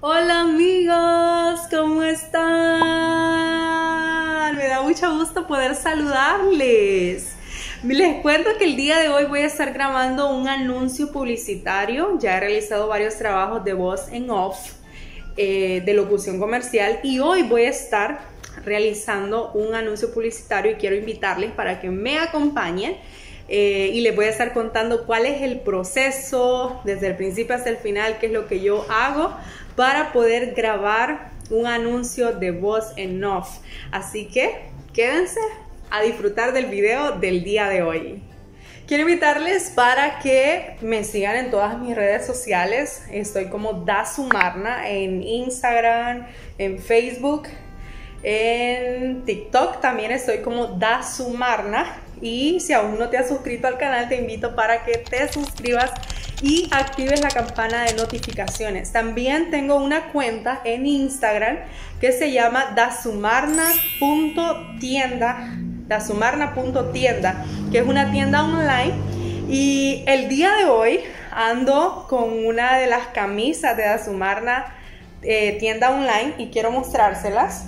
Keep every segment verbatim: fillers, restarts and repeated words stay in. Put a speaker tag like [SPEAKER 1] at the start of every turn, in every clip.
[SPEAKER 1] Hola amigos, ¿cómo están? Me da mucho gusto poder saludarles. Les cuento que el día de hoy voy a estar grabando un anuncio publicitario. Ya he realizado varios trabajos de voz en off, eh, de locución comercial, y hoy voy a estar realizando un anuncio publicitario y quiero invitarles para que me acompañen. Eh, y les voy a estar contando cuál es el proceso desde el principio hasta el final, qué es lo que yo hago para poder grabar un anuncio de voz en off. Así que quédense a disfrutar del video del día de hoy. Quiero invitarles para que me sigan en todas mis redes sociales. Estoy como Dazumarna en Instagram, en Facebook, en TikTok también estoy como Dazumarna. Y si aún no te has suscrito al canal, te invito para que te suscribas y actives la campana de notificaciones. También tengo una cuenta en Instagram que se llama dazumarna punto tienda, dazumarna punto tienda, que es una tienda online. Y el día de hoy ando con una de las camisas de Dazumarna eh, tienda online y quiero mostrárselas.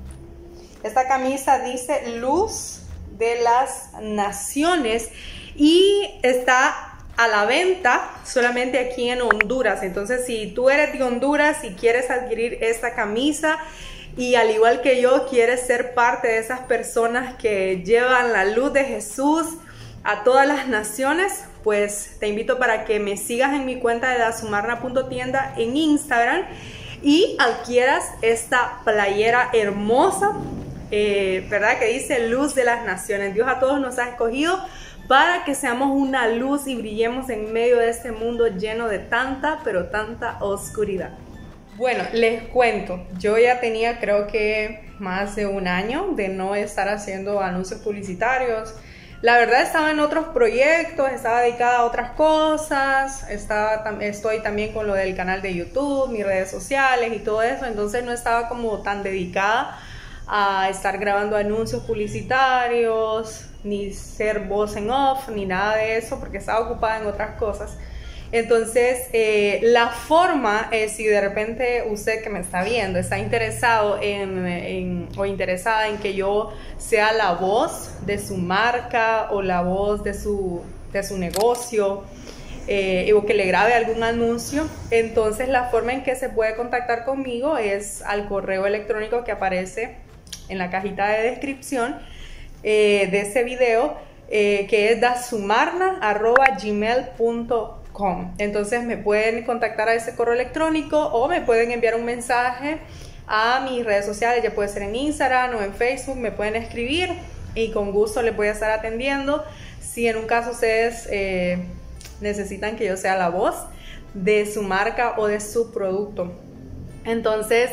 [SPEAKER 1] Esta camisa dice Luz de las Naciones y está a la venta solamente aquí en Honduras. Entonces, si tú eres de Honduras y quieres adquirir esta camisa y al igual que yo quieres ser parte de esas personas que llevan la luz de Jesús a todas las naciones, pues te invito para que me sigas en mi cuenta de dazumarna punto tienda en Instagram y adquieras esta playera hermosa, Eh, ¿verdad? Que dice Luz de las Naciones. Dios a todos nos ha escogido para que seamos una luz y brillemos en medio de este mundo lleno de tanta, pero tanta oscuridad. Bueno, les cuento, yo ya tenía creo que más de un año de no estar haciendo anuncios publicitarios. La verdad estaba en otros proyectos, estaba dedicada a otras cosas, estaba, estoy también con lo del canal de YouTube, mis redes sociales y todo eso, entonces no estaba como tan dedicada a estar grabando anuncios publicitarios, ni ser voz en off, ni nada de eso, porque estaba ocupada en otras cosas. Entonces, eh, la forma es, si de repente usted que me está viendo está interesado en, en, o interesada en que yo sea la voz de su marca o la voz de su, de su negocio, eh, o que le grabe algún anuncio, entonces la forma en que se puede contactar conmigo es al correo electrónico que aparece en la cajita de descripción eh, de ese video, eh, que es dazumarna arroba gmail punto com. Entonces me pueden contactar a ese correo electrónico o me pueden enviar un mensaje a mis redes sociales, ya puede ser en Instagram o en Facebook, me pueden escribir y con gusto les voy a estar atendiendo. Si en un caso ustedes eh, necesitan que yo sea la voz de su marca o de su producto. Entonces,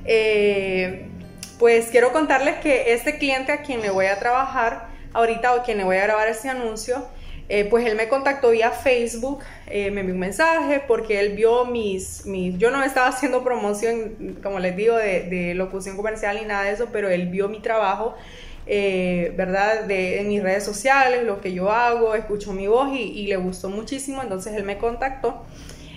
[SPEAKER 1] eh, pues quiero contarles que este cliente a quien le voy a trabajar ahorita o a quien le voy a grabar este anuncio, eh, pues él me contactó vía Facebook, eh, me envió un mensaje porque él vio mis, mis yo no estaba haciendo promoción, como les digo, de, de locución comercial ni nada de eso, pero él vio mi trabajo, eh, ¿verdad? De, en mis redes sociales, lo que yo hago, escuchó mi voz y, y le gustó muchísimo, entonces él me contactó.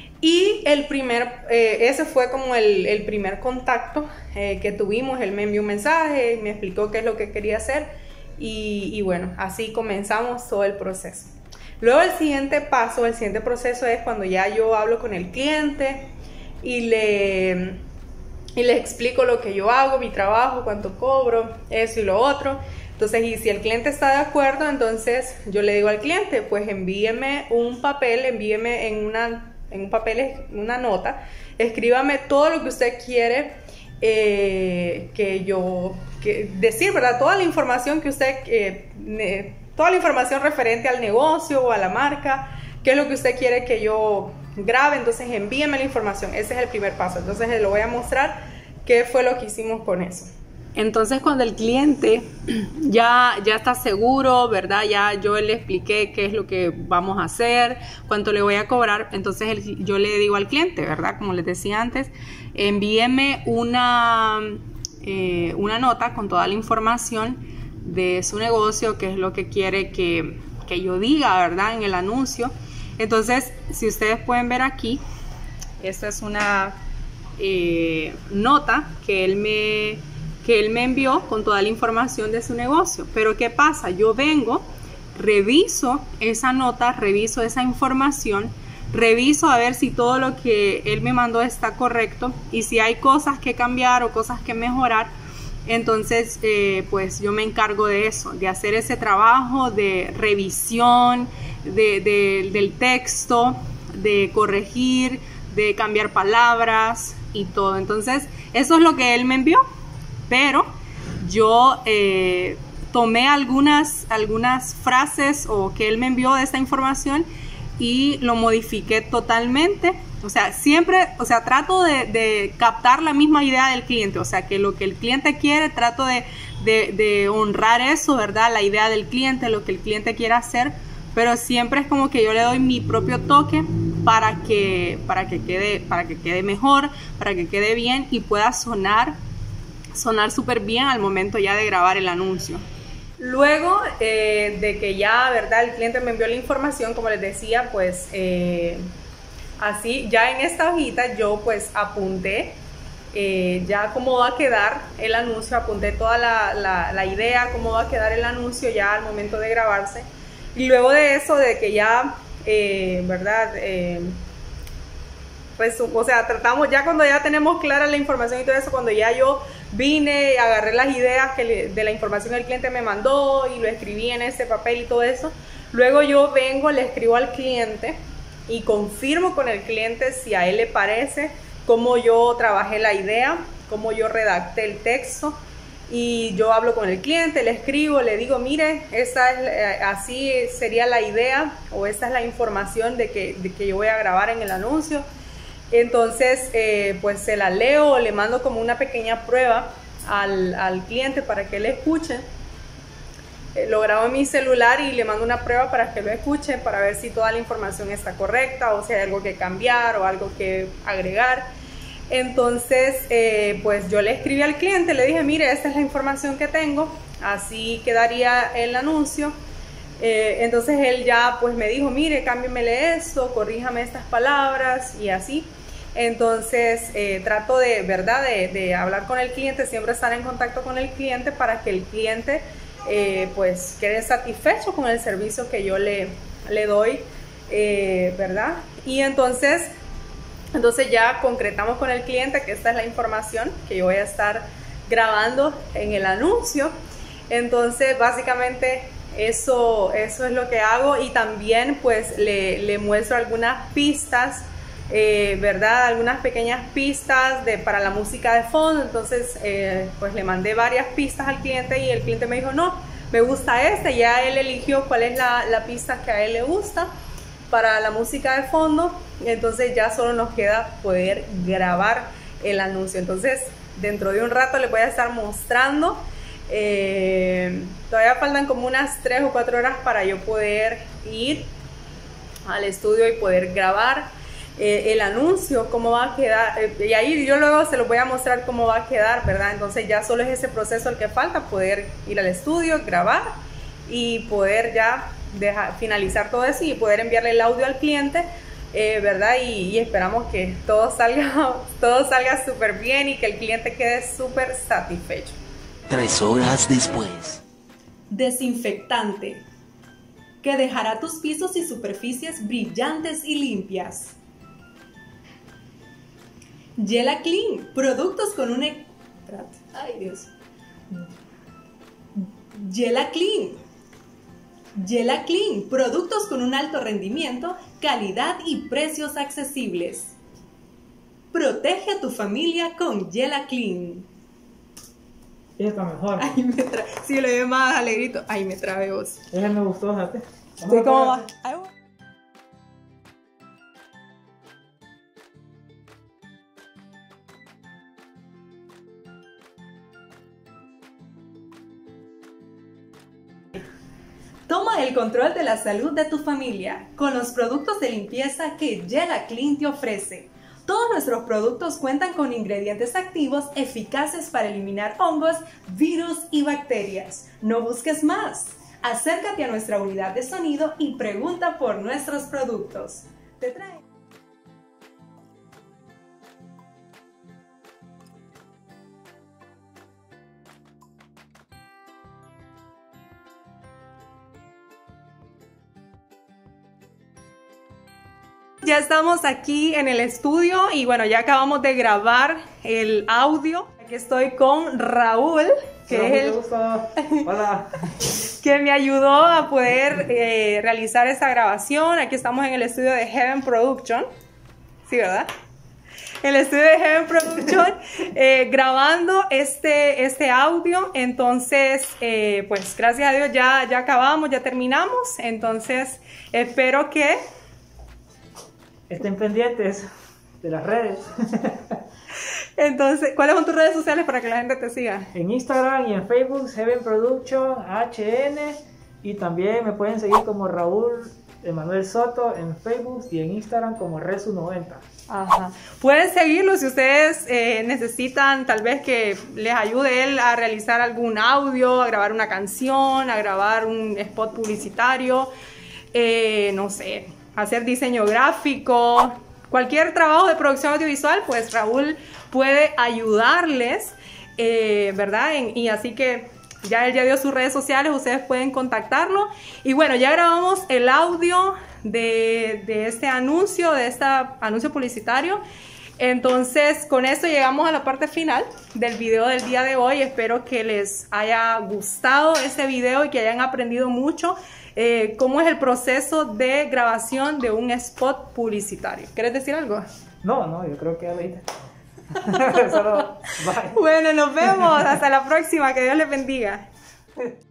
[SPEAKER 1] Y el primer, eh, ese fue como el, el primer contacto eh, que tuvimos. Él me envió un mensaje, me explicó qué es lo que quería hacer y, y bueno, así comenzamos todo el proceso. Luego el siguiente paso, el siguiente proceso es cuando ya yo hablo con el cliente y le, y le explico lo que yo hago, mi trabajo, cuánto cobro, eso y lo otro. Entonces, y si el cliente está de acuerdo, entonces yo le digo al cliente, pues envíeme un papel, envíeme en una... en un papel, una nota, escríbame todo lo que usted quiere eh, que yo que decir, ¿verdad? Toda la información que usted, eh, ne, toda la información referente al negocio o a la marca, qué es lo que usted quiere que yo grabe, entonces envíeme la información. Ese es el primer paso. Entonces le voy a mostrar qué fue lo que hicimos con eso. Entonces cuando el cliente ya, ya está seguro, ¿verdad? Ya yo le expliqué qué es lo que vamos a hacer, cuánto le voy a cobrar, entonces el, yo le digo al cliente, ¿verdad? Como les decía antes, envíeme una, eh, una nota con toda la información de su negocio, qué es lo que quiere que, que yo diga, ¿verdad? En el anuncio. Entonces, si ustedes pueden ver aquí, esta es una eh, nota que él me que él me envió con toda la información de su negocio. Pero ¿qué pasa? Yo vengo, reviso esa nota, reviso esa información, reviso a ver si todo lo que él me mandó está correcto y si hay cosas que cambiar o cosas que mejorar, entonces eh, pues yo me encargo de eso, de hacer ese trabajo de revisión de, de, del texto, de corregir, de cambiar palabras y todo. Entonces eso es lo que él me envió, pero yo eh, tomé algunas, algunas frases o que él me envió de esta información y lo modifiqué totalmente. O sea, siempre, o sea, trato de, de captar la misma idea del cliente. O sea, que lo que el cliente quiere, trato de, de, de honrar eso, ¿verdad? La idea del cliente, lo que el cliente quiere hacer. Pero siempre es como que yo le doy mi propio toque para que, para que quede, para que quede mejor, para que quede bien y pueda sonar, sonar súper bien al momento ya de grabar el anuncio. Luego eh, de que ya, ¿verdad? El cliente me envió la información, como les decía, pues eh, así, ya en esta hojita yo pues apunté eh, ya cómo va a quedar el anuncio, apunté toda la, la, la idea, cómo va a quedar el anuncio ya al momento de grabarse. Y luego de eso, de que ya, eh, ¿verdad? Eh, pues, o sea, tratamos, ya cuando ya tenemos clara la información y todo eso, cuando ya yo vine, agarré las ideas que le, de la información que el cliente me mandó y lo escribí en ese papel y todo eso, luego yo vengo, le escribo al cliente y confirmo con el cliente si a él le parece cómo yo trabajé la idea, cómo yo redacté el texto. Y yo hablo con el cliente, le escribo, le digo, mire, esa es, eh, así sería la idea o esta es la información de que, de que yo voy a grabar en el anuncio. Entonces, eh, pues se la leo, le mando como una pequeña prueba al, al cliente para que él escuche. Eh, lo grabo en mi celular y le mando una prueba para que lo escuche, para ver si toda la información está correcta o si hay algo que cambiar o algo que agregar. Entonces, eh, pues yo le escribí al cliente, le dije, mire, esta es la información que tengo, así quedaría el anuncio. Eh, entonces él ya pues me dijo, mire, cámbiamele esto, corríjame estas palabras y así. Entonces eh, trato de, ¿verdad? De, de hablar con el cliente, siempre estar en contacto con el cliente para que el cliente eh, pues quede satisfecho con el servicio que yo le, le doy, eh, ¿verdad? Y entonces... Entonces ya concretamos con el cliente que esta es la información que yo voy a estar grabando en el anuncio. Entonces básicamente eso, eso es lo que hago y también pues le, le muestro algunas pistas, eh, ¿verdad? Algunas pequeñas pistas de, para la música de fondo. Entonces eh, pues le mandé varias pistas al cliente y el cliente me dijo, no, me gusta este. Ya él eligió cuál es la, la pista que a él le gusta para la música de fondo. Entonces ya solo nos queda poder grabar el anuncio. Entonces dentro de un rato les voy a estar mostrando. Eh, todavía faltan como unas tres o cuatro horas para yo poder ir al estudio y poder grabar eh, el anuncio, cómo va a quedar. Eh, y ahí yo luego se los voy a mostrar cómo va a quedar, ¿verdad? Entonces ya solo es ese proceso el que falta, poder ir al estudio, grabar y poder ya dejar, finalizar todo eso y poder enviarle el audio al cliente. Eh, ¿verdad? Y, y esperamos que todo salga todo salga súper bien y que el cliente quede súper satisfecho.
[SPEAKER 2] Tres horas después.
[SPEAKER 3] Desinfectante, que dejará tus pisos y superficies brillantes y limpias. Gela Clean, productos con un... E... Ay, Dios. Gela Clean. Gela Clean, productos con un alto rendimiento, calidad y precios accesibles. Protege a tu familia con Gela Clean.
[SPEAKER 4] Ella está mejor.
[SPEAKER 1] Ay, me tra... Sí, lo veo más alegrito. Ay, me trabe vos.
[SPEAKER 4] Ella me gustó, fíjate.
[SPEAKER 1] Sí, ¿cómo va? Ay,
[SPEAKER 3] Toma el control de la salud de tu familia con los productos de limpieza que Gela Clean te ofrece. Todos nuestros productos cuentan con ingredientes activos eficaces para eliminar hongos, virus y bacterias. No busques más. Acércate a nuestra unidad de sonido y pregunta por nuestros productos. Te trae.
[SPEAKER 1] Ya estamos aquí en el estudio y bueno, ya acabamos de grabar el audio. Aquí estoy con Raúl, que
[SPEAKER 4] Hola,
[SPEAKER 1] es el
[SPEAKER 4] mucho gusto. Hola.
[SPEAKER 1] que me ayudó a poder eh, realizar esta grabación. Aquí estamos en el estudio de Heaven Production. Sí, ¿verdad? El estudio de Heaven Production, eh, grabando este, este audio. Entonces, eh, pues gracias a Dios ya, ya acabamos, ya terminamos. Entonces, espero que...
[SPEAKER 4] Estén pendientes de las redes.
[SPEAKER 1] Entonces, ¿cuáles son tus redes sociales para que la gente te siga?
[SPEAKER 4] En Instagram y en Facebook, Heaven Production, H N. Y también me pueden seguir como Raúl Emanuel Soto en Facebook y en Instagram como Resu noventa.
[SPEAKER 1] Ajá. Pueden seguirlo si ustedes eh, necesitan tal vez que les ayude él a realizar algún audio, a grabar una canción, a grabar un spot publicitario, eh, no sé, hacer diseño gráfico, cualquier trabajo de producción audiovisual, pues Raúl puede ayudarles, eh, ¿verdad? En, y así que ya él ya dio sus redes sociales, ustedes pueden contactarlo. Y bueno, ya grabamos el audio de, de este anuncio, de este anuncio publicitario. Entonces, con esto llegamos a la parte final del video del día de hoy. Espero que les haya gustado este video y que hayan aprendido mucho eh, cómo es el proceso de grabación de un spot publicitario. ¿Quieres decir algo?
[SPEAKER 4] No, no, yo creo que ya lo hice. Solo, bye.
[SPEAKER 1] Bueno, nos vemos. Hasta la próxima. Que Dios les bendiga.